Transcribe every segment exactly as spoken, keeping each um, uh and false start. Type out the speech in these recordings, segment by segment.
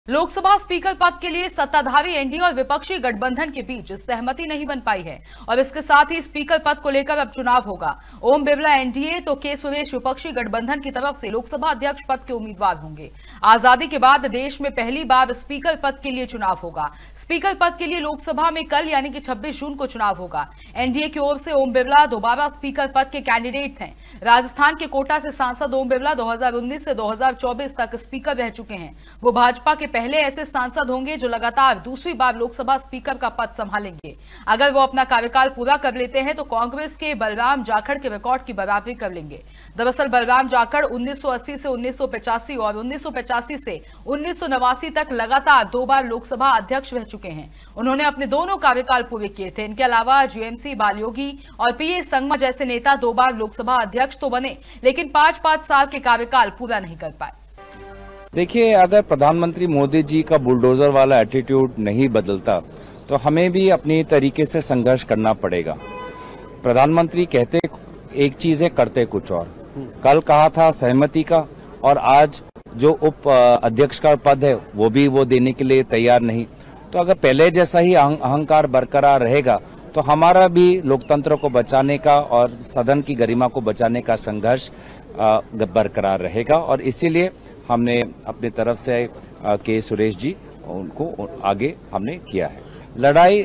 Lok Sabha speaker पद के लिए सत्ताधारी एनडीए और विपक्षी गठबंधन के बीच सहमति नहीं बन पाई है और इसके साथ ही स्पीकर पद को लेकर अब चुनाव होगा। ओम बिरला एनडीए तो के सुरेश विपक्षी गठबंधन की तरफ से लोकसभा अध्यक्ष पद के उम्मीदवार होंगे। आजादी के बाद देश में पहली बार स्पीकर पद के लिए चुनाव होगा। स्पीकर पद के लिए लोकसभा में कल यानी कि छब्बीस जून को चुनाव होगा। एनडीए की ओर से ओम बिरला दोबारा स्पीकर पद के कैंडिडेट हैं। राजस्थान के कोटा से सांसद ओम बिरला दो हजार उन्नीस से दो हजार चौबीस तक स्पीकर रह चुके हैं। वो भाजपा के पहले ऐसे सांसद होंगे जो लगातार दूसरी बार लोकसभा स्पीकर का पद संभालेंगे। अगर वो अपना कार्यकाल पूरा कर लेते हैं तो कांग्रेस के बलराम जाखड़ के रिकॉर्ड की बराबरी कर लेंगे। दरअसल बलराम जाखड़ उन्नीस सौ अस्सी से उन्नीस सौ पचासी और उन्नीस सौ पचासी से उन्नीस सौ नवासी तक लगातार दो बार लोकसभा अध्यक्ष रह चुके हैं। उन्होंने अपने दोनों कार्यकाल पूरे किए थे। इनके अलावा जीएमसी बालयोगी और पीए संगमा जैसे नेता दो बार लोकसभा अध्यक्ष तो बने, लेकिन पांच पांच साल के कार्यकाल पूरा नहीं कर पाए। देखिए, अगर प्रधानमंत्री मोदी जी का बुलडोजर वाला एटीट्यूड नहीं बदलता तो हमें भी अपनी तरीके से संघर्ष करना पड़ेगा। प्रधानमंत्री कहते एक चीज है, करते कुछ और। कल कहा था सहमति का और आज जो उप अध्यक्ष का पद है वो भी वो देने के लिए तैयार नहीं। तो अगर पहले जैसा ही अहंकार बरकरार रहेगा तो हमारा भी लोकतंत्र को बचाने का और सदन की गरिमा को बचाने का संघर्ष बरकरार रहेगा। और इसीलिए हमने अपनी तरफ से के सुरेश जी उनको आगे हमने किया है। लड़ाई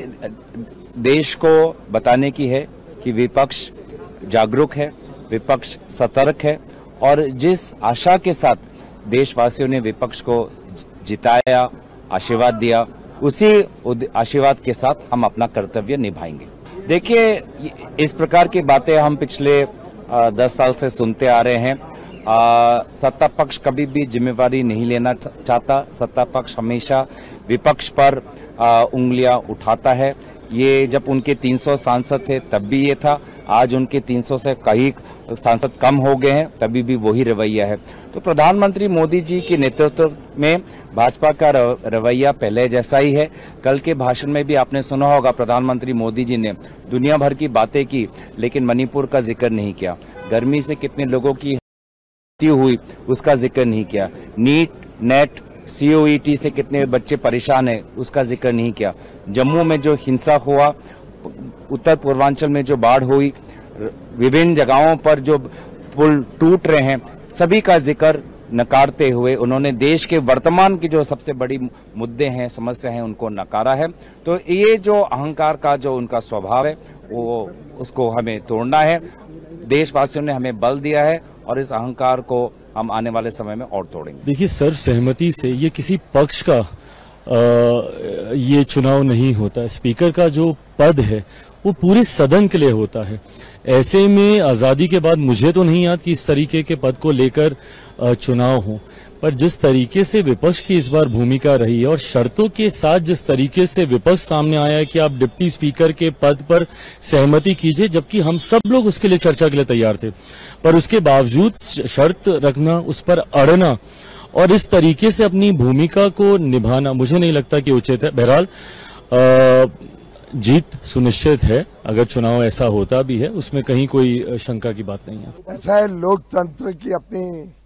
देश को बताने की है कि विपक्ष जागरूक है, विपक्ष सतर्क है और जिस आशा के साथ देशवासियों ने विपक्ष को जिताया, आशीर्वाद दिया, उसी आशीर्वाद के साथ हम अपना कर्तव्य निभाएंगे। देखिए, इस प्रकार की बातें हम पिछले दस साल से सुनते आ रहे हैं। आ, सत्ता पक्ष कभी भी जिम्मेवारी नहीं लेना चाहता। सत्ता पक्ष हमेशा विपक्ष पर आ, उंगलियां उठाता है। ये जब उनके तीन सौ सांसद थे तब भी ये था, आज उनके तीन सौ से कई सांसद कम हो गए हैं तभी भी वही रवैया है। तो प्रधानमंत्री मोदी जी के नेतृत्व में भाजपा का रवैया पहले जैसा ही है। कल के भाषण में भी आपने सुना होगा, प्रधानमंत्री मोदी जी ने दुनिया भर की बातें की लेकिन मणिपुर का जिक्र नहीं किया। गर्मी से कितने लोगों की हुई उसका जिक्र नहीं किया। नीट, नेट, सीओईटी से कितने बच्चे परेशान हैं उसका जिक्र नहीं किया। जम्मू में जो हिंसा हुआ, उत्तर पूर्वांचल में जो बाढ़ हुई, विभिन्न जगहों पर जो पुल टूट रहे हैं, सभी का जिक्र नकारते हुए उन्होंने देश के वर्तमान की जो सबसे बड़ी मुद्दे हैं, समस्या हैं, उनको नकारा है। तो ये जो अहंकार का जो उनका स्वभाव है वो उसको हमें तोड़ना है। देशवासियों ने हमें बल दिया है और इस अहंकार को हम आने वाले समय में और तोड़ेंगे। देखिए, सर्व सहमति से ये किसी पक्ष का आ, ये चुनाव नहीं होता। स्पीकर का जो पद है वो पूरे सदन के लिए होता है। ऐसे में आजादी के बाद मुझे तो नहीं याद कि इस तरीके के पद को लेकर चुनाव हो, पर जिस तरीके से विपक्ष की इस बार भूमिका रही है और शर्तों के साथ जिस तरीके से विपक्ष सामने आया है कि आप डिप्टी स्पीकर के पद पर सहमति कीजिए, जबकि हम सब लोग उसके लिए चर्चा के लिए तैयार थे, पर उसके बावजूद शर्त रखना, उस पर अड़ना और इस तरीके से अपनी भूमिका को निभाना मुझे नहीं लगता कि उचित है। बहरहाल जीत सुनिश्चित है, अगर चुनाव ऐसा होता भी है उसमें कहीं कोई शंका की बात नहीं है। ऐसा है, लोकतंत्र की अपनी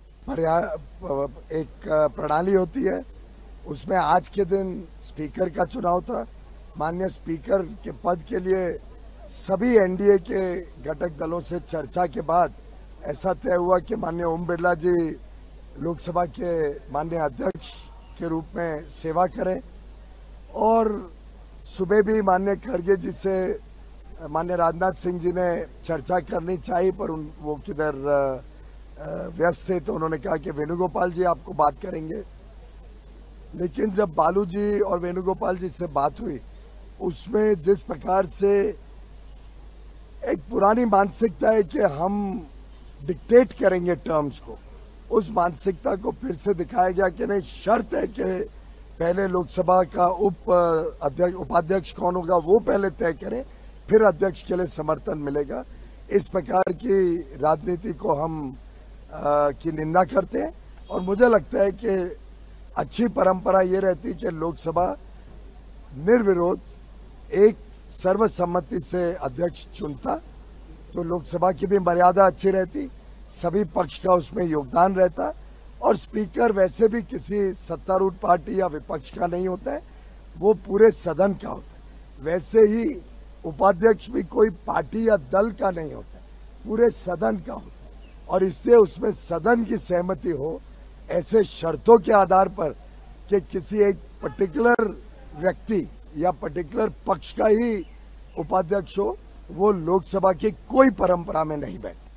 एक प्रणाली होती है। उसमें आज के दिन स्पीकर का चुनाव था। माननीय स्पीकर के पद के लिए सभी एनडीए के घटक दलों से चर्चा के बाद ऐसा तय हुआ कि माननीय ओम बिरला जी लोकसभा के माननीय अध्यक्ष के रूप में सेवा करें। और सुबह भी माननीय खड़गे जी से माननीय राजनाथ सिंह जी ने चर्चा करनी चाहिए, पर उन वो किधर व्यस्त थे तो उन्होंने कहा कि वेणुगोपाल जी आपको बात करेंगे। लेकिन जब बालू जी और वेणुगोपाल जी से बात हुई, उसमें जिस प्रकार से एक पुरानी मानसिकता है कि हम डिक्टेट करेंगे टर्म्स को, उस मानसिकता को फिर से दिखाया गया कि नहीं, शर्त है कि पहले लोकसभा का उप अध्यक्ष उपाध्यक्ष कौन होगा वो पहले तय करें, फिर अध्यक्ष के लिए समर्थन मिलेगा। इस प्रकार की राजनीति को हम आ, की निंदा करते हैं और मुझे लगता है कि अच्छी परंपरा ये रहती है कि लोकसभा निर्विरोध एक सर्वसम्मति से अध्यक्ष चुनता, तो लोकसभा की भी मर्यादा अच्छी रहती, सभी पक्ष का उसमें योगदान रहता और स्पीकर वैसे भी किसी सत्तारूढ़ पार्टी या विपक्ष का नहीं होता है, वो पूरे सदन का होता है। वैसे ही उपाध्यक्ष भी कोई पार्टी या दल का नहीं होता है, पूरे सदन का होता है। और इससे उसमें सदन की सहमति हो, ऐसे शर्तों के आधार पर कि किसी एक पर्टिकुलर व्यक्ति या पर्टिकुलर पक्ष का ही उपाध्यक्ष हो, वो लोकसभा की कोई परंपरा में नहीं बैठता।